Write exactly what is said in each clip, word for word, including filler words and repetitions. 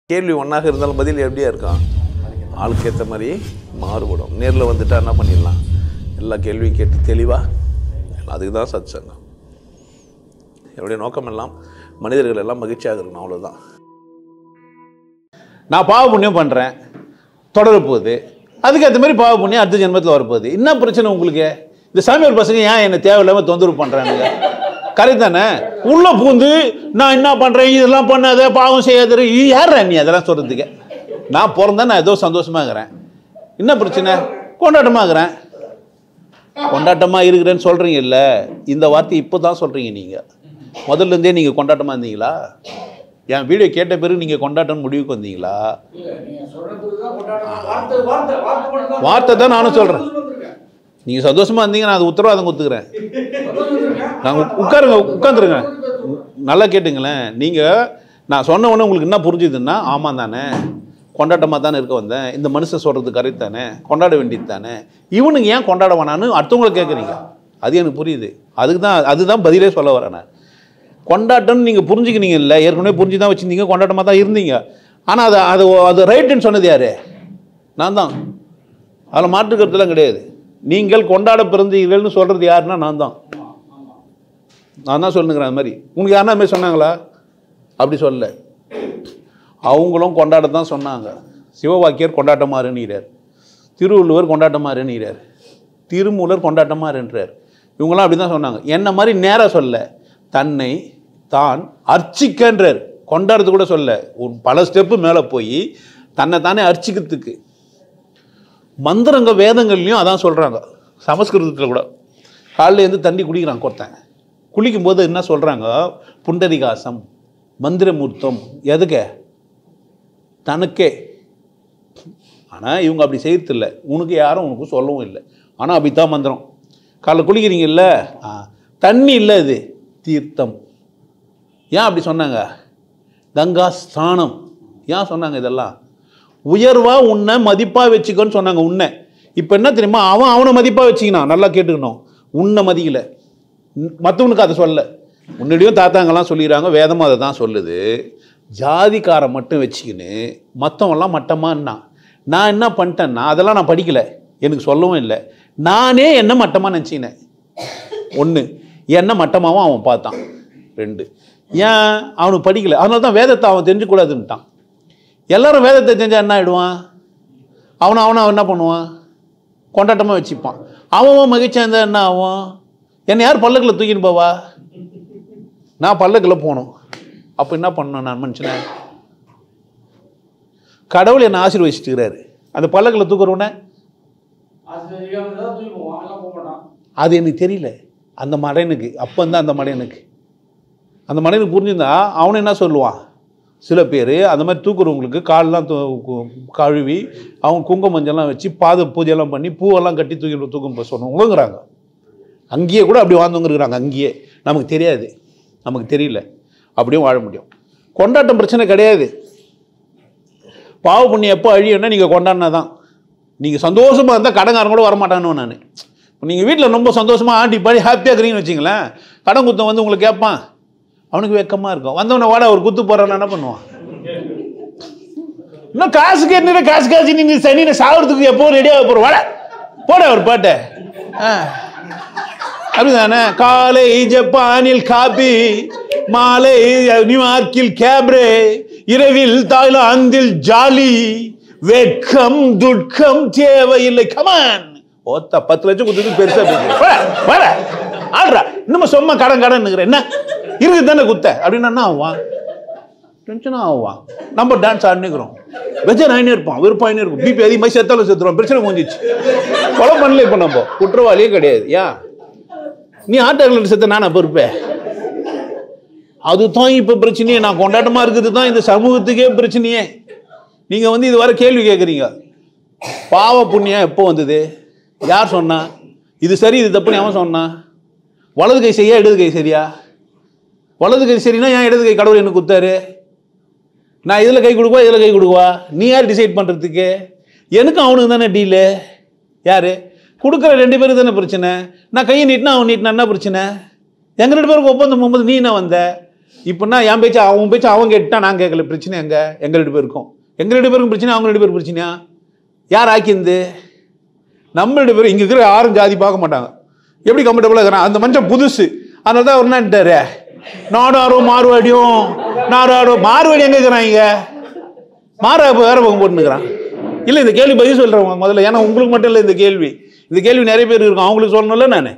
கேள்வி ஒன்றாக இருந்தாலும் பதில் எப்படியா இருக்கும்? ஆளுக்கு ஏற்ற மாதிரி மாறுபடும். நேரில் வந்துட்டா என்ன பண்ணிடலாம்? எல்லா கேள்வியும் கேட்டு தெளிவாக, அதுக்கு தான் சத் சங்கம். என்னுடைய நோக்கம் எல்லாம் மனிதர்கள் எல்லாம் மகிழ்ச்சியாக இருக்கணும், அவ்வளோதான். நான் பாவ புண்ணியம் பண்ணுறேன், தொடர போகுது, அதுக்கேற்ற மாதிரி பாவ புண்ணியம் அடுத்த ஜென்மத்தில் வரப்போகுது. என்ன பிரச்சனை உங்களுக்கு? இந்த சாமியார் பசங்க ஏன் என்னை தேவையில்லாமல் தொந்தரவு பண்ணுறானுங்க? கரெக்ட் தானே? உள்ள பூந்து நான் என்ன பண்ணுறேன், இதெல்லாம் பண்ணாத, பாவம் செய்யாத, யாரா நீ அதெல்லாம் சொல்கிறதுக்கு? நான் பிறந்தா நான் ஏதோ சந்தோஷமாக இருக்கிறேன், என்ன பிரச்சனை? கொண்டாட்டமாக இருக்கிறேன். கொண்டாட்டமாக இருக்கிறேன்னு சொல்கிறீங்க இல்லை, இந்த வார்த்தை இப்போ தான் சொல்கிறீங்க. நீங்கள் முதல்ல இருந்தே நீங்கள் கொண்டாட்டமாக இருந்தீங்களா? என் வீடியோ கேட்ட பிறகு நீங்கள் கொண்டாட்டம் முடிவுக்கு வந்தீங்களா? வார்த்தை தான் நானும் சொல்கிறேன். நீங்கள் சந்தோஷமாக இருந்தீங்க, நான் அது உத்தரவாதம் கொடுத்துக்கிறேன். நாங்கள் உட்காருங்க, உட்காந்துருங்க, நல்லா கேட்டுங்களேன். நீங்கள் நான் சொன்ன உடனே உங்களுக்கு என்ன புரிஞ்சுதுன்னா, ஆமாம் தானே, கொண்டாட்டமாக தானே இருக்க வந்தேன், இந்த மனுஷன் சொல்கிறது கரெக்ட் தானே, கொண்டாட வேண்டியது தானே, இவனுக்கு ஏன் கொண்டாட வேணான்னு அடுத்தவங்களை கேட்குறீங்க. அது எனக்கு புரியுது. அதுக்கு தான் அதுதான் பதிலே சொல்ல வரேன். நான் கொண்டாட்டம்னு நீங்கள் புரிஞ்சுக்கினீங்க இல்லை, ஏற்கனவே புரிஞ்சு தான் வச்சுருந்தீங்க, கொண்டாட்டமாக தான் இருந்தீங்க. ஆனால் அது அது அது ரைட்டுன்னு சொன்னது யார்? நான் தான். அதில் மாற்றுக்கிறதுலாம் கிடையாது. நீங்கள் கொண்டாட பிறந்தீர்கள்னு சொல்கிறது யாருன்னா நான் தான். நான் தான் சொல்லுங்கிறேன். அது மாதிரி உங்களுக்கு யாருன்னா மாதிரி சொன்னாங்களா? அப்படி சொல்லல. அவங்களும் கொண்டாடத்தான் சொன்னாங்க. சிவவாக்கியர் கொண்டாட்டமாக இருநீரார், திருவள்ளுவர் கொண்டாட்டமாக இருநீரார், திருமூலர் கொண்டாட்டமாக இருன்றார். இவங்களாம் அப்படி தான் சொன்னாங்க. என்ன மாதிரி நேராக சொல்ல, தன்னை தான் அர்ச்சிக்கன்றார். கொண்டாடுறது கூட சொல்ல, ஒரு பல ஸ்டெப்பு மேலே போய் தன்னை தானே அர்ச்சிக்கிறதுக்கு மந்திரங்க வேதங்கள்லையும் அதான் சொல்கிறாங்க. சமஸ்கிருதத்தில் கூட காலையில் இருந்து தண்ணி குடிக்கிறாங்க ஒருத்தன். குளிக்கும்போது என்ன சொல்கிறாங்க? புண்டரிகாசம், மந்திரமூர்த்தம். எதுக்கு? தனக்கே. ஆனால் இவங்க அப்படி செய்யறது இல்லை, உனக்கு யாரும் உனக்கு சொல்லவும் இல்லை. ஆனால் அப்படித்தான் மந்திரம். காலைல குளிக்கிறீங்கல்ல, தண்ணி இல்லை, இது தீர்த்தம். ஏன் அப்படி சொன்னாங்க? கங்கா ஸ்நானம். ஏன் சொன்னாங்க? இதெல்லாம் உயர்வா உன்னை மதிப்பா வச்சுக்கோன்னு சொன்னாங்க. உன்னை இப்போ என்ன தெரியுமா, அவன் அவனை மதிப்பா வச்சுக்கணும். நல்லா கேட்டுக்கணும். உன்னை மதிக்கல, மற்றவனுக்கு அதை சொல்ல. முன்னாடியும் தாத்தாங்கெல்லாம் சொல்லிடுறாங்க, வேதமும் அதை தான் சொல்லுது. ஜாதிக்காரை மட்டும் வச்சுக்கின்னு மற்றவங்களாம் மட்டமான்னா, நான் என்ன பண்ணிட்டேன்னா அதெல்லாம் நான் படிக்கலை, எனக்கு சொல்லவும் இல்லை. நானே என்ன மட்டமாக நினச்சினேன். ஒன்று, என்ன மட்டமாகவும் அவன் பார்த்தான். ரெண்டு, ஏன் அவனுக்கு படிக்கலை, அதனால தான் வேதத்தை அவன் தெரிஞ்சுக்கூடாதுன்ட்டான். எல்லாரும் வேதத்தை தெரிஞ்சால் என்ன ஆகிடுவான்? அவனை அவனை அவன் என்ன பண்ணுவான்? கொண்டாட்டமாக வச்சுப்பான். அவன் மகிழ்ச்சியாக இருந்தால் என்ன ஆகும்? என்னை யார் பல்லக்கில் தூக்கின்னு போவா? நான் பல்லக்கில் போகணும். அப்போ என்ன பண்ணணும்? நான் மனுஷனை கடவுள் என்னை ஆசீர்வதிச்சுட்டுக்கிறாரு. அந்த பல்லக்கில் தூக்குறவனே அது எனக்கு தெரியல. அந்த மடையனுக்கு அப்போ இருந்தால் அந்த மடையனுக்கு அந்த மடையனுக்கு புரிஞ்சுருந்தா அவனை என்ன சொல்லுவான்? சில பேர் அந்த மாதிரி தூக்குறவங்களுக்கு காலெலாம் கழுவி அவங்க குங்கும மஞ்சள்லாம் வச்சு பாத பூஜையெல்லாம் பண்ணி பூவெல்லாம் கட்டி தூக்கி தூக்கம் சொன்னவங்களுங்கிறாங்க. அங்கேயே கூட அப்படி வாழ்ந்தவங்க இருக்கிறாங்க. அங்கேயே நமக்கு தெரியாது, நமக்கு தெரியல, அப்படியும் வாழ முடியும். கொண்டாட்டம் பிரச்சனை கிடையாது. பாவ புண்ணியம் எப்போ அழியும்னா நீங்கள் கொண்டாடினா தான். நீங்கள் சந்தோஷமாக இருந்தால் கடங்காரன் கூட வரமாட்டானு நான். நீங்கள் வீட்டில் ரொம்ப சந்தோஷமாக ஆட்டி பாடி ஹாப்பியாக இருக்கிறீங்கன்னு வச்சிங்களேன், கடன் குத்தம் வந்து உங்களுக்கு கேட்பான், அவனுக்கு வெக்கமாக இருக்கும். வந்தவனை வாட ஒரு குத்து போடுறான்னு என்ன பண்ணுவான்? இன்னும் காசு கேட்டு காசு காசு நீ சனி சாகிறதுக்கு எப்போ ரெடியாக போகிற வாட போட ஒரு பாட்டை. அப்படிதானே? காலை ஜப்பானில் காபி, மாலை நியூயார்க்கில் கேப்ரே, இரவில் தாய்லாந்தில் ஜாலி, வெக்கம் துட்கம் தேவையில்லை. கமான் ஓத்த பத்து லட்சம் கொடுத்து பெருசா பேசுற ஆடுறா. இன்னும் சும்மா கடன் கடன் என்ன இருக்கு தானே குத்த அப்படின்னா ஆவான், டென்ஷனாக ஆவான். நம்ம டான்ஸ் ஆடினுக்கிறோம், வெஜன் ஆயினே இருப்பான், வெறுப்பாயினே இருக்கும். பிபி அதிகமாக செத்தாலும் செத்துருவோம், பிரச்சனை முடிஞ்சிச்சு. கொலை பண்ணல. இப்போ நம்ம குற்றவாளியே கிடையாது. ஏன் நீ ஆட்டோவில் செத்த நானா பொறுப்பேன்? அதுதான் இப்போ பிரச்சனையே. நான் கொண்டாட்டமாக இருக்குது தான் இந்த சமூகத்துக்கே பிரச்சனையே. நீங்கள் வந்து இது வர கேள்வி கேட்குறீங்க, பாவ புண்ணியம் எப்போ வந்தது, யார் சொன்னா, இது சரி இது தப்புன்னு அவன் சொன்னான். வலது கை சரியா இடது கை சரியா? வலது கை சரினா ஏன் இடது கை கடவுள் எனக்கு குத்தாரு? நான் இதில் கை கொடுக்குவா இதில் கை கொடுக்குவா? நீ யார் டிசைட் பண்ணுறதுக்கு? எனக்கும் அவனுக்கு தானே டீலு. யார் கொடுக்குற? ரெண்டு பேருக்கு தானே பிரச்சனை. நான் கையை நீட்டினா அவன் நீட்டினா என்ன பிரச்சனை? எங்கள் ரெண்டு பேருக்கு ஒப்பந்தம் போகும்போது நீ என்ன வந்த? இப்போனா என் பேச்சு அவன் பேச்சு அவன் கேட்டுட்டா நான் கேட்கல. பிரச்சனை எங்கே? எங்கள் ரெண்டு பேருக்கும் எங்கள் ரெண்டு பேருக்கும் பிரச்சனை, அவங்க ரெண்டு பேரும் பிரச்சனையா? யார் ஆக்கிந்து? நம்ம ரெண்டு பேரும். இங்கே இருக்கிற யாரும் ஜாதி பார்க்க மாட்டாங்க. எப்படி கம்ஃபர்டபுளாக இருக்கிறான் அந்த மனுஷன் புதுசு. அதனால தான் அவர் என்னட்டாரு, நாடாரும் மாறுவாடியும் நாடாரும் மாறுவாடி எங்கே இருக்கிறாங்க? மாற வேற பக்கம் போட்டுக்கிறான். இல்லை இந்த கேள்வி பதில் சொல்கிறவங்க முதல்ல, ஏன்னா உங்களுக்கு மட்டும் இல்லை இந்த கேள்வி. இந்த கேள்வி நிறைய பேர் இருக்கும், அவங்களுக்கு சொல்லணும்ல. நான்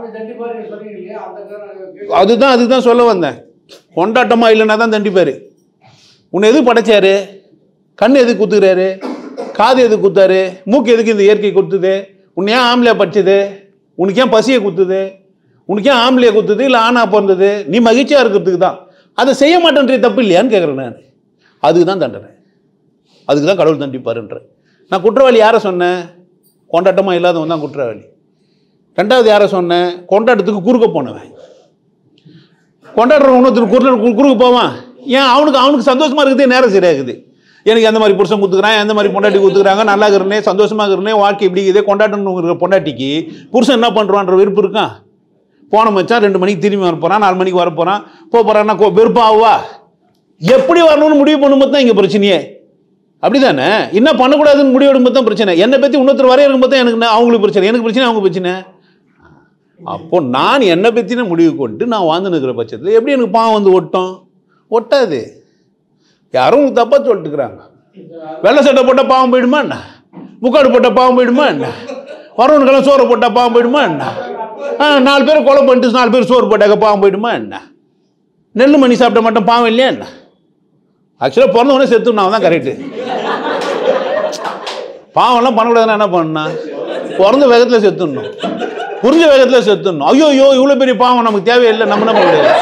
அதுதான் அதுதான் சொல்ல வந்தேன். கொண்டாட்டமா இல்லைன்னா தான் தண்டிப்பாரு. உன்னை எது படைச்சாரு? கண் எதுக்கு குத்துக்கிறாரு? காது எதுக்கு குத்தாரு? மூக்கு எதுக்கு இந்த இயற்கை குத்துது? உன்னை ஏன் ஆம்பளையா படிச்சது? உனக்கு ஏன் பசியை குத்துது? உனக்கு ஏன் ஆம்பளையா குத்துது இல்லை ஆனா பிறந்தது? நீ மகிழ்ச்சியா இருக்கிறதுக்கு தான். அதை செய்ய மாட்டேன்ற தப்பு இல்லையான்னு கேட்குறேன் நான். அதுக்கு தான் தண்டனை, அதுக்கு தான் கடவுள் தண்டிப்பாருன்ற. நான் குற்றவாளி யாரை சொன்னேன்? கொண்டாட்டமா இல்லாதவன் தான் குற்றவாளி. ரெண்டாவது யாரை சொன்னேன்? கொண்டாட்டத்துக்கு குறுக்க போனவன். கொண்டாடுற ஒன்றுக்கு குறு குறுக்க போவான். ஏன்? அவனுக்கு அவனுக்கு சந்தோஷமா இருக்குது, நேரம் சரியாகுது. எனக்கு எந்த மாதிரி புருஷன் குத்துக்கிறான், எந்த மாதிரி பொண்டாட்டி குத்துக்கிறாங்க, நல்லா இருக்கிறனே, சந்தோஷமா இருக்கிறனே, வாழ்க்கை இப்படி இதே கொண்டாட்டணுங்கிற பொண்டாட்டிக்கு புருஷன் என்ன பண்ணுறான்ற வெறுப்பு இருக்கான். போன மச்சான் ரெண்டு மணிக்கு திரும்பி வர போகிறான், நாலு மணிக்கு வர போகிறான், போக போகிறான்னா வெறுப்பாவா? எப்படி வரணும்னு முடிவு பண்ணும்போது தான் இங்கே பிரச்சனையே. அப்படி தானே? என்ன பண்ணக்கூடாதுன்னு முடிவு எடுக்கும்போது தான் பிரச்சனை. என்னை பற்றி இன்னொருத்தர் வரைய இருக்கும்போது தான் எனக்கு அவங்களுக்கு பிரச்சனை, எனக்கு பிரச்சனை அவங்க பிரச்சனை. அப்போ நான் என்னை பற்றின முடிவு கொண்டு நான் வாழ்ந்து நிற்கிற பட்சத்தில் எப்படி எனக்கு பாவம் வந்து ஒட்டும்? ஒட்டாது. யாரும் தப்பாக சொல்லிட்டுக்கிறாங்க. வெள்ளை சட்டை போட்டால் பாவம் போயிடுமா என்ன? முக்காடு போட்டால் பாவம் போயிடுமா என்ன? வரவனுக்கெல்லாம் சோறு போட்டால் பாவம் போயிடுமா என்ன? நாலு பேர் கொலை பண்ணிட்டு நாலு பேர் சோறு போட்டாக்க பாவம் போயிடுமா என்ன? நெல் மணி சாப்பிட்ட மட்டும் பாவம் இல்லையா என்ன? ஆக்சுவலாக பிறந்தவொடனே செத்துணும், அவன் தான் கரெக்டு. பாவம்லாம் பண்ணக்கூடாதுன்னா என்ன பண்ணா? பிறந்த வேகத்தில் செத்துடணும், புரிஞ்ச வேகத்தில் செத்துடணும். ஐயோ ஐயோ இவ்வளோ பெரிய பாவம் நமக்கு தேவையில்லை, நம்ம என்ன பண்ண முடியாது.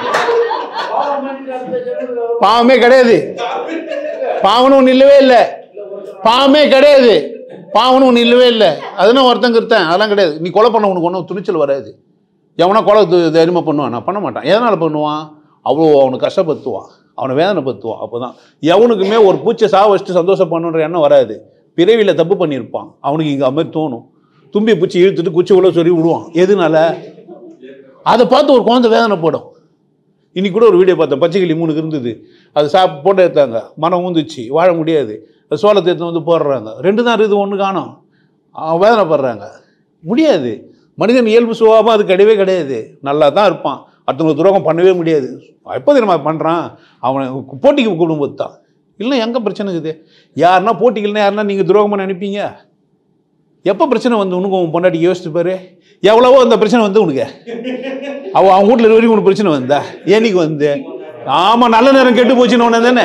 பாவமே கிடையாது, பாவனும் ஒன்று இல்லவே இல்லை. பாவமே கிடையாது, பாவனும் ஒன்று இல்லவே இல்லை. அதுனா ஒருத்தங்க இருத்தேன், அதெல்லாம் கிடையாது. நீ கொலை பண்ண உனக்கு ஒன்றும் துணிச்சல் வராது. எவனா கொலை தைரியமாக பண்ணுவான்? நான் பண்ண மாட்டான். எதனால் பண்ணுவான்? அவ்வளோ அவனுக்கு கஷ்டப்படுத்துவான், அவனை வேதனைப்படுத்துவான். அப்போ தான் எவனுக்குமே ஒரு பூச்சை சாவ வச்சுட்டு சந்தோஷம் பண்ணுன்ற எண்ணம் வராது. பிறவியில் தப்பு பண்ணியிருப்பான், அவனுக்கு இங்கே மாதிரி தோணும். தும்பி பூச்சி இழுத்துட்டு குச்சி உள்ள சொல்லி விடுவான். எதுனால? அதை பார்த்து ஒரு குழந்தை வேதனைப்படும். இன்னைக்கு கூட ஒரு வீடியோ பார்த்தேன், பச்சைக்கிளி மூணுக்கு இருந்தது, அது சாப் போட்டு எடுத்தாங்க, மனம் ஊந்துச்சு, வாழ முடியாது, சோளத்தை எடுத்து வந்து போடுறாங்க, ரெண்டு தான் இருக்குது, ஒன்று காணும், வேதனைப்படுறாங்க. முடியாது. மனிதன் இயல்பு சுபாவம் அது கிடையவே கிடையாது. நல்லா தான் இருப்பான், அடுத்தவங்க துரோகம் பண்ணவே முடியாது. எப்போது நம்ம பண்ணுறான்? அவனை போட்டிக்கு கூடும்போது தான். இல்லை எங்கே பிரச்சனை இருக்குது? யாருன்னா போட்டிக்கலன்னா யாருன்னா நீங்கள் துரோகம் பண்ண நினைப்பீங்க? எப்போ பிரச்சனை வந்து உனக்கு உன் பொண்டாட்டி யோசிச்சு பாரு. எவ்வளவோ அந்த பிரச்சனை வந்து உனக்கு அவள் அவங்க வீட்டில் வரைக்கும் உனக்கு பிரச்சனை வந்தா ஏன்னைக்கு வந்து? ஆமாம், நல்ல நேரம் கெட்டு போச்சுன்னு ஒன்று தானே.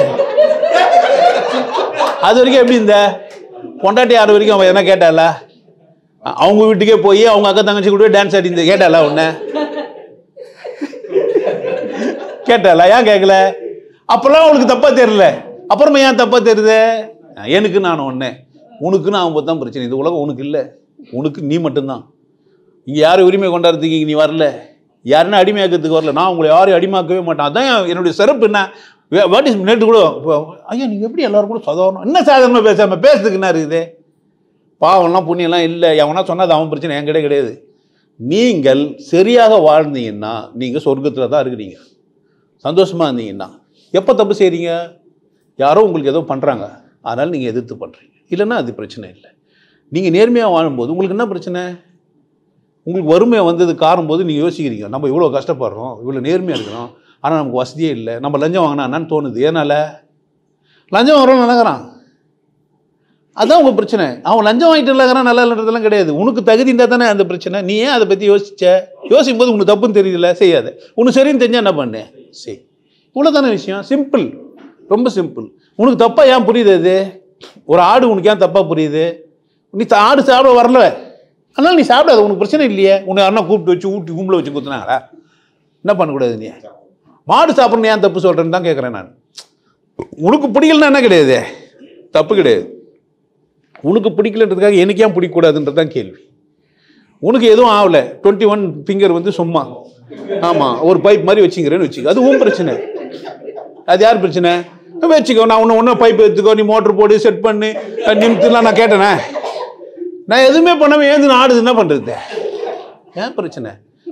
அது வரைக்கும் எப்படி இந்த பொண்டாட்டி ஆறு வரைக்கும் அவன் என்ன கேட்டால? அவங்க வீட்டுக்கே போய் அவங்க அக்கா தங்கச்சி கூட டான்ஸ் ஆடி இந்த கேட்டால ஒன்று கேட்டால? ஏன் கேட்கல? அப்பெல்லாம் அவளுக்கு தப்பா தெரியல, அப்புறமா ஏன் தப்பா தெரியுது? எனக்கு நான் ஒன்று, உனக்குன்னு அவன் தான் பிரச்சனை. இந்த உலகம் உனக்கு இல்லை, உனக்கு நீ மட்டும்தான். இங்கே யாரும் உரிமை கொண்டாடுறதுக்கு நீ வரல, யாருன்னா அடிமையாக்கிறதுக்கு வரல. நான் உங்களை யாரையும் அடிமையாக்கவே மாட்டேன். அதான் என்னுடைய சிறப்பு. என்ன வாட் இஸ் நேற்று கூட ஐயா நீங்கள் எப்படி எல்லாரும் கூட சாதாரணம் என்ன சாதாரணமாக பேசாமல் பேசுறதுக்கு என்ன இருக்குது? பாவம்லாம் புண்ணியெல்லாம் இல்லை, எவனா சொன்னால் அது அவன் பிரச்சனை, என் கிடையாது கிடையாது. நீங்கள் சரியாக வாழ்ந்தீங்கன்னா நீங்கள் சொர்க்கத்தில் தான் இருக்கிறீங்க, சந்தோஷமாக இருந்தீங்கன்னா. எப்போ தப்பு செய்கிறீங்க? யாரோ உங்களுக்கு ஏதோ பண்ணுறாங்க, அதனால் நீங்கள் எதிர்த்து பண்ணுறீங்க. இல்லைன்னா அது பிரச்சனை இல்லை. நீங்கள் நேர்மையாக வாழும்போது உங்களுக்கு என்ன பிரச்சனை? உங்களுக்கு வறுமை வந்தது காரும்போது நீங்கள் யோசிக்கிறீங்க, நம்ம இவ்வளோ கஷ்டப்படுறோம், இவ்வளோ நேர்மையாக இருக்கிறோம், ஆனால் நமக்கு வசதியே இல்லை, நம்ம லஞ்சம் வாங்கினா என்னன்னு தோணுது. ஏனால் லஞ்சம் வாங்குறோம் நினைக்கிறான், அதுதான் உங்கள் பிரச்சனை. அவன் லஞ்சம் வாங்கிட்டு இல்லைங்கிறான், நல்லா இல்லைன்றதெல்லாம் கிடையாது. உனக்கு தகுதி இருந்தால் தானே அந்த பிரச்சனை. நீ ஏன் அதை பற்றி யோசிச்ச? யோசிக்கும் போது உனக்கு தப்புன்னு தெரியல, செய்யாத. உனக்கு சரின்னு தெரிஞ்சால் என்ன பண்ணு, சரி. இவ்வளோ தானே விஷயம், சிம்பிள், ரொம்ப சிம்பிள். உனக்கு தப்பாக ஏன் புரியுது? அது ஒரு ஆடு உனக்கு ஏன் தப்பாக புரியுது? நீ ஆடு சாப்பிட வரல, அதனால் நீ சாப்பிடாது, உனக்கு பிரச்சனை இல்லையே. உன்னை யாருன்னா கூப்பிட்டு வச்சு ஊட்டி கும்பல வச்சு குத்துனாங்களா? என்ன பண்ணக்கூடாது? நீ மாடு சாப்பிட்றன்னு ஏன் தப்பு சொல்கிறேன்னு தான் கேட்குறேன் நான். உனக்கு பிடிக்கலன்னா என்ன கிடையாது, தப்பு கிடையாது. உனக்கு பிடிக்கலன்றதுக்காக எனக்கு ஏன் பிடிக்கக்கூடாதுன்றது தான் கேள்வி. உனக்கு எதுவும் ஆகலை, டுவெண்ட்டி ஒன் ஃபிங்கர் வந்து சும்மா ஆமாம் ஒரு பைப் மாதிரி வச்சுக்கிறேன்னு வச்சுக்க, அது உன் பிரச்சனை. அது யார் பிரச்சனை? வச்சுக்கோ, நான் ஒன்று ஒன்றும் பைப் எடுத்துக்கோ, நீ மோட்டர் போடு, செட் பண்ணு, நிமித்துலாம் நான் கேட்டேனே. நான் எதுவுமே பண்ணாமல் ஏந்து ஆடுது, என்ன பண்ணுறது? ஏன் பிரச்சனை?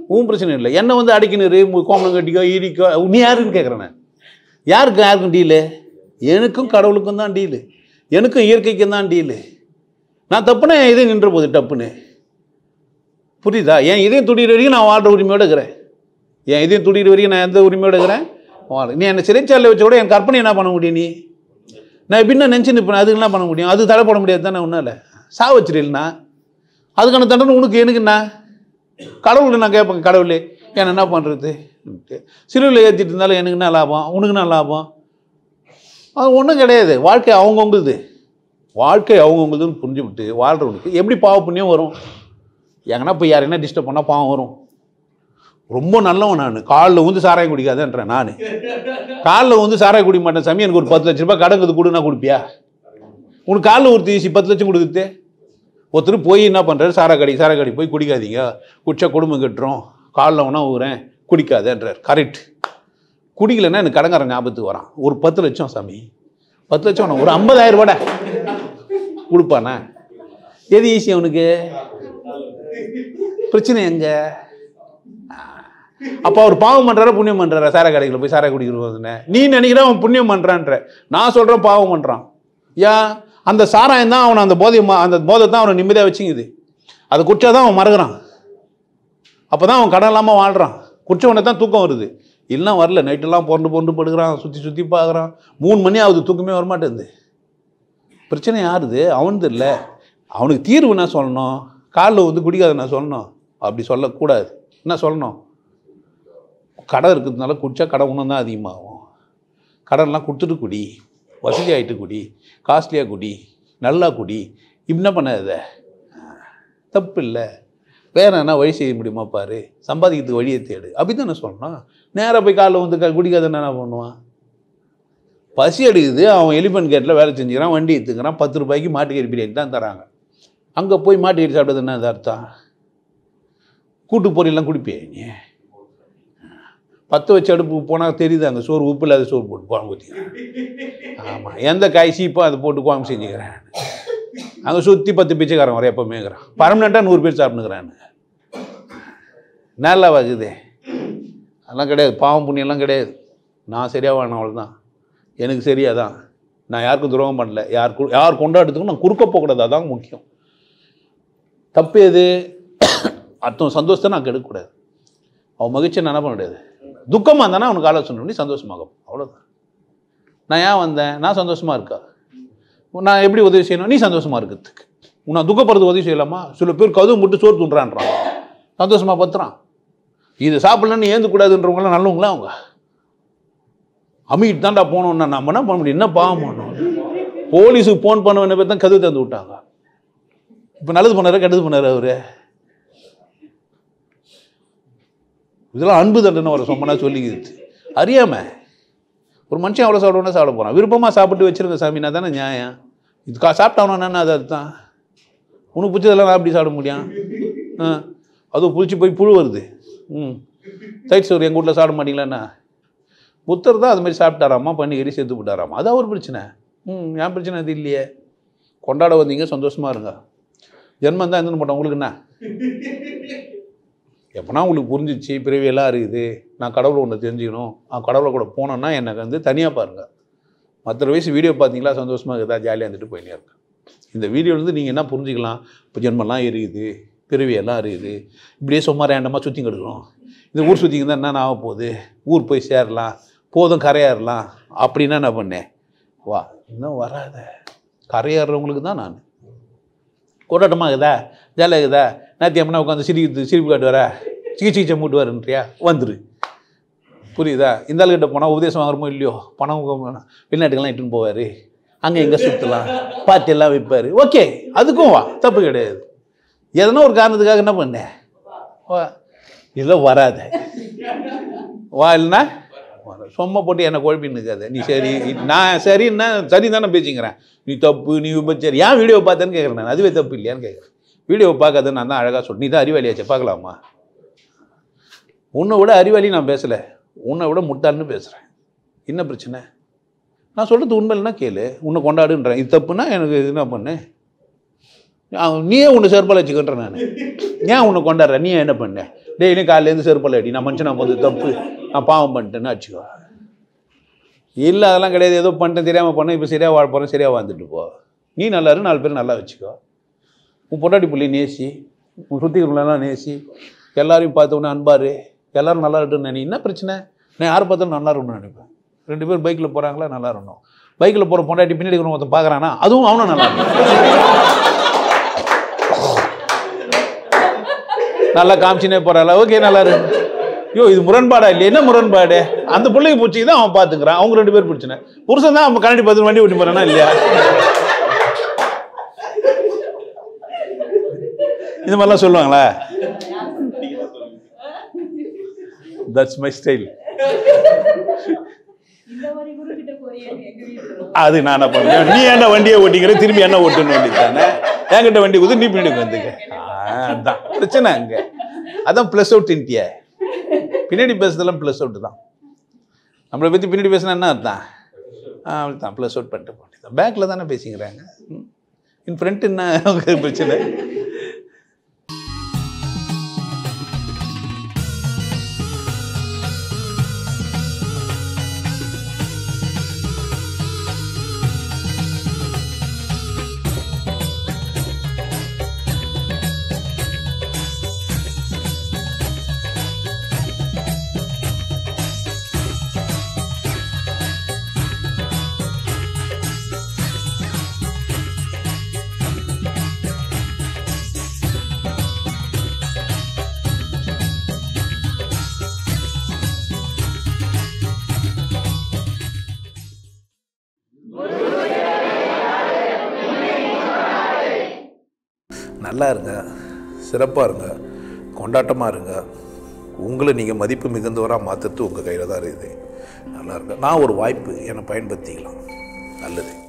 உன் பிரச்சனை இல்லை. என்னை வந்து அடிக்கணுரு கோமலம் கட்டிக்கோ ஈரிக்கோ நீ யாருன்னு கேட்குறேன். நான் யாருக்கும் யாருக்கும் டீலு? எனக்கும் கடவுளுக்கும் தான் டீலு, எனக்கும் இயற்கைக்கும் தான் டீலு. நான் தப்புனா என் இதே நின்ற போகுது டப்புன்னு. புரியுதா? என் இதயம் துடிக்கிற வரைக்கும் நான் வாழ்கிற உரிமையோடு இருக்கிறேன். என் இதயம் துடிக்கிற வரைக்கும் நான் எந்த உரிமையோடு இருக்கிறேன்? வாழ். நீ என்னை சிறைச்சாலையில் வச்ச கூட என் கற்பனை என்ன பண்ண முடியும்? நீ நான் எப்படின்னா நினச்சி நிற்பேன். அதுக்கு என்ன பண்ண முடியும்? அது தடை பண்ண முடியாது தானே ஒன்றும் இல்லை. சா வச்சிருந்தா அதுக்கான தண்டனை உனக்கு எனக்கு என்ன? கடவுள் நான் கேட்பேன், கடவுளே என்ன என்ன பண்ணுறது? சிலுவையில் ஏற்றிட்டு இருந்தாலும் எனக்கு என்ன லாபம், உனக்கு என்ன லாபம்? அது ஒன்றும் கிடையாது. வாழ்க்கை அவங்கவுங்களுது, வாழ்க்கை அவங்கவுங்களுதுன்னு புரிஞ்சுவிட்டு வாழ்கிறவனுக்கு எப்படி பாவ புண்ணியம் வரும்? எங்கன்னா போய் யாருன்னா டிஸ்டர்ப் பண்ணால் பாவம் வரும். ரொம்ப நல்லவன் நான். காலில் வந்து சாராயம் குடிக்காதேன்றேன் நான். காலில் வந்து சாராயம் குடிக்க மாட்டேன் சாமி, எனக்கு ஒரு பத்து லட்ச ரூபாய் கடங்குது கொடுனா கொடுப்பியா? உனக்கு காலில் ஒரு தீசி பத்து லட்சம் கொடுக்குது. ஒருத்தர் போய் என்ன பண்ணுறாரு, சாரா கடை சாரா கடை போய் குடிக்காதீங்க, குடிச்சா குடும்பம் கட்டுறோம், காலில் வேணா ஊறேன் குடிக்காதேன்றார். கரெக்ட். குடிக்கலைன்னா எனக்கு கடங்காரன் ஞாபகத்துக்கு வரான். ஒரு பத்து லட்சம் சாமி, பத்து லட்சம் வேணாம், ஒரு ஐம்பதாயிரம் ரூபாடா கொடுப்பானா? எது ஈஸி அவனுக்கு? பிரச்சனை எங்க? அப்போ அவர் பாவம் பண்ணுறாரா புண்ணியம் பண்ணுறாரா? சாரா கடைகளை போய் சாரா குடிக்கிறோம். நீ நினைக்கிற அவன் புண்ணியம் பண்ணுறான்ற, நான் சொல்கிறேன் பாவம் பண்ணுறான். ஏன்? அந்த சாராயம் தான் அவனை அந்த போதை அந்த போதை தான் அவனை நிம்மதியாக வச்சுங்குது. அதை குடிச்சாதான் அவன் மறக்கிறான். அப்போ தான் அவன் கடன் இல்லாமல் வாழ்கிறான். குடிச்சவனை தான் தூக்கம் வருது. இல்லைனா வரல, நைட்டெல்லாம் பொண்டு பொண்டு படுக்கிறான், சுற்றி சுற்றி பார்க்குறான். மூணு மணி ஆகுது, தூக்கமே வரமாட்டேங்குது. பிரச்சனை யாருது? அவனுது இல்லை. அவனுக்கு தீர்வு என்ன சொல்லணும்? காலில் வந்து குடிக்காத நான் சொல்லணும், அப்படி சொல்லக்கூடாது. என்ன சொல்லணும்? கடை இருக்கிறதுனால குடித்தா கடை ஒன்றும் தான் அதிகமாகும். கடன்லாம் கொடுத்துட்டு குடி, வசதி ஆகிட்டு குடி, காஸ்ட்லியாக குடி, நல்லா குடி, இப்படி பண்ணாத. தப்பு இல்லை. வேறு என்ன வழி செய்ய முடியுமா பாரு, சம்பாதிக்கிறதுக்கு வழியை தேடு, அப்படி தானே சொல்லணும். நேராக போய் காலில் வந்து க குடிக்காதன்னு என்ன பண்ணுவான்? பசி எடுக்குது, அவன் எலிபென்ட் கேட்டில் வேலை செஞ்சுக்கிறான், வண்டி எடுத்துக்கிறான், பத்து ரூபாய்க்கு மாட்டுக்கறி பிரியாணி தான் தராங்க. அங்கே போய் மாட்டுக்கறி சாப்பிட்டது என்ன அர்த்தம்? கூட்டு பொரியெல்லாம் குடிப்பியே நீ? பத்து வச்சு அடுப்பு போனால் தெரியுது, அங்கே சோறு உப்பு இல்லாத சோறு போட்டு குழம்பு ஊற்றிக்கிறேன். ஆமாம், எந்த காய் சீப்போ அதை போட்டு குழம்பு செஞ்சுக்கிறேன். அங்கே சுற்றி பத்து பிச்சைக்காரன் வர எப்போ மேய்க்கிறான், பர்மனெண்ட்டாக நூறு பேர் சாப்பிட்டுக்கிறான்னு. நல்லா வகுதே. அதெல்லாம் கிடையாது, பாவம் புண்ணியெல்லாம் கிடையாது. நான் சரியாக வாழணும், அவ்வளோதான். எனக்கு சரியாக தான். நான் யாருக்கும் துரோகம் பண்ணல, யார் யார் கொண்டாடுறதுக்கும் நான் குறுக்க போகக்கூடாது, அதான் முக்கியம். தப்பு எது? அர்த்தம் சந்தோஷத்தை நான் கெடுக்கக்கூடாது. அவன் மகிழ்ச்சியை நான் என்ன பண்ண முடியாது. துக்கமாக இருந்தானா அவனுக்கு ஆலோசனை பண்ணி சந்தோஷமாகும், அவ்வளோதான். நான் ஏன் வந்தேன்? நான் சந்தோஷமாக இருக்கா? நான் எப்படி உதவி செய்யணும்? நீ சந்தோஷமாக இருக்கிறதுக்கு. நான் துக்கப்படுறது உதவி செய்யலாமா? சில பேர் கதவு மட்டும் சோறு தூண்டுறான்றான், சந்தோஷமாக பத்துறான். இது சாப்பிட்லன்னு ஏந்துக்கூடாதுன்றவங்களாம் நல்லவங்களா? அவங்க அம்மிக்கிட்டு தான்டா போனோம்னா நம்ம என்ன பண்ண முடியும்? என்ன பாவம் பண்ணணும்? போலீஸுக்கு ஃபோன் பண்ண வேண்டிய பேர் தான் கதவு தந்து விட்டாங்க. இப்போ நல்லது பண்ணாரு கெட்டது பண்ணாரு அவரு? இதெல்லாம் அன்பு தண்டனை வர சொன்னா சொல்லிக்கிது அறியாம. ஒரு மனுஷன் எவ்வளோ சாப்பிடுவோன்னா சாப்பிட போகிறான். விருப்பமாக சாப்பிட்டு வச்சிருக்க சாமினா தானே நியாயம். இது கா சாப்பிட்டாவனா அது அதுதான். உனக்கு பிடிச்சதெல்லாம் நான் அப்படி சாப்பிட முடியும்? ஆ, அதுவும் புளிச்சு போய் புழு வருது. ம், சைட் சோறு எங்கள் வீட்டில் சாப்பிட மாட்டீங்களாண்ணா? புத்தர் தான் அது மாதிரி சாப்பிட்டாராமா, பண்ணி எரி சேர்த்து விட்டாராமா. அது அவர் பிரச்சனை. ம், என் பிரச்சனை அது இல்லையே. கொண்டாட வந்தீங்க, சந்தோஷமாக இருங்க. ஜென்மம் தான் எதுன்னு போட்டோம் உங்களுக்கு என்ன? எப்போனா உங்களுக்கு புரிஞ்சிச்சு பிறவியெல்லாம் இருக்குது, நான் கடவுளை ஒன்று தெரிஞ்சுக்கணும், நான் கடவுளை கூட போனோன்னா எனக்கு வந்து தனியாக பாருங்கள். மற்ற வயசு வீடியோ பார்த்தீங்களா, சந்தோஷமாக இருக்குதா, ஜாலியாக இருந்துட்டு போயினே இருக்கேன். இந்த வீடியோலேருந்து நீங்கள் என்ன புரிஞ்சுக்கலாம்? இப்போ ஜென்மெல்லாம் இருக்குது, பிறவியெல்லாம் இருக்குது, இப்படியே சும்மா ரேண்டமாக சுற்றி கிடக்கணும். இந்த ஊர் சுற்றிங்க தான் என்ன ஆக போகுது, ஊர் போய் சேரலாம், போதும் கரையாறலாம் அப்படின்னா என்ன பண்ணேன்? வா, இன்னும் வராத. கரையாடுறவங்களுக்கு தான் நான். கொண்டாட்டமாக இருக்குதா, ஜாலியாக இருக்குதா, நேற்று எப்படின்னா உட்காந்து சிரிக்கிறது சிரிப்பு காட்டு வர, சிகிச்சை சிகிச்சை மூட்டு வரன்றியா, வந்துரு. புரியுதா? இந்த ஆளுகிட்ட போனால் உபதேசம் வாங்குறமோ இல்லையோ, பணம் வெளிநாட்டுக்கெல்லாம் இட்டுன்னு போவார், அங்கே எங்கே சுற்றலாம், பார்ட்டி எல்லாம் வைப்பார். ஓகே, அதுக்கும் வா, தப்பு கிடையாது. எதனா ஒரு காரணத்துக்காக என்ன பண்ணேன்? வா, இல்லை வராத. வா, இல்லைன்னா சும்மா போட்டு என்னை குழப்பின்னு இருக்காது. நீ சரி, நான் சரின்னா சரி தானே பேசிக்கிறேன். நீ தப்பு, நீ விபச்சரி, ஏன் வீடியோ பார்த்தேன்னு கேட்குறேன் நான். அதுவே தப்பு இல்லையான்னு கேட்குறேன். வீடியோவை பார்க்காத நான் தான் அழகாக சொல்கிறேன். நீ தான் அறிவாளியாச்சே, பார்க்கலாமா? உன்னை விட அறிவாளி நான் பேசலை, உன்னை விட முட்டாள்னு பேசுகிறேன். என்ன பிரச்சனை? நான் சொல்கிறது உண்மை இல்லைன்னா கேளு. உன்னை கொண்டாடுன்றேன். இது தப்புன்னா எனக்கு என்ன பண்ணு? நீயே உன்னை செருப்பால் வச்சுக்கின்ற நான். ஏன் உன்னை கொண்டாடுற? நீ என்ன பண்ண? டெய்லியும் காலையிலேருந்து செருப்பலை அடி, நான் மனுஷன் நான் போது தப்பு, நான் பாவம் பண்ணிட்டேன்னு வச்சுக்கோ. இல்லை அதெல்லாம் கிடையாது, ஏதோ பண்ணிட்டேன் தெரியாமல் பண்ணேன், இப்போ சரியாக வாழ போகிறேன், சரியாக வாழ்ந்துட்டு போ. நீ நல்லா இரு, நாலு பேர் நல்லா வச்சுக்கோ. உன் பொண்டாட்டி புள்ளி நேசி, உன் சுற்றி இருக்கிறவங்களெல்லாம் நேசி, எல்லாரையும் பார்த்தோன்னே அன்பாரு, எல்லோரும் நல்லா இருக்குன்னு நினை. என்ன பிரச்சனை? நான் யார் பார்த்தாலும் நல்லா இருக்கும்னு நினைப்பேன். ரெண்டு பேர் பைக்கில் போகிறாங்களா, நல்லா இருக்கணும். பைக்கில் போகிற பொண்டாட்டி பின்னாடி இருக்கிறவங்க ஒருத்தன் பார்க்குறானா, அதுவும் அவனும் நல்லா இருக்கும். நல்லா காமிச்சினே போகிறாள், ஓகே நல்லா இருக்கு. ஐயோ இது முரண்பாடா இல்லையா? என்ன முரண்பாடு? அந்த பிள்ளைக்கு பிடிச்சி தான் அவன் பார்த்துக்கிறான், அவங்க ரெண்டு பேர் பிரச்சனை. புருஷன் தான் அவன் கண்ணாடி பார்த்து வண்டி ஓட்டி போகிறானா இல்லையா? இந்த மாதிரிலாம் சொல்லுவாங்களா? That's my style. அது நான் என்ன பண்ணுவேன், நீ என்ன வண்டியை ஓட்டிக்கிற, திரும்பி என்ன ஓட்டுன்னு வேண்டியதானே, என்கிட்ட வண்டி கொடுத்து நீ பின்னாடி வந்துக்க. அதுதான் பிரச்சனை அங்கே. அதான் ப்ளஸ் அவுட் இன்ட்டியா. பின்னாடி பேசுறதெல்லாம் ப்ளஸ் அவுட் தான். நம்மளை பற்றி பின்னாடி பேசினா என்ன அர்த்தம்? ஆ அப்படி தான் ப்ளஸ் அவுட் பண்ணிட்டு போட்டு பேக்கில் தானே பேசிக்கிறாங்க. இன் ஃப்ரண்ட் என்ன பிரச்சனை? நல்லா இருங்க, சிறப்பாக இருங்க, கொண்டாட்டமாக இருங்க. உங்களை நீங்கள் மதிப்பு மிகுந்தவராக மாற்றுறது உங்கள் கையில் தான் இருக்குது. நல்லா இருங்க. நான் ஒரு வாய்ப்பு என்னை பயன்படுத்திக்கலாம். நல்லது.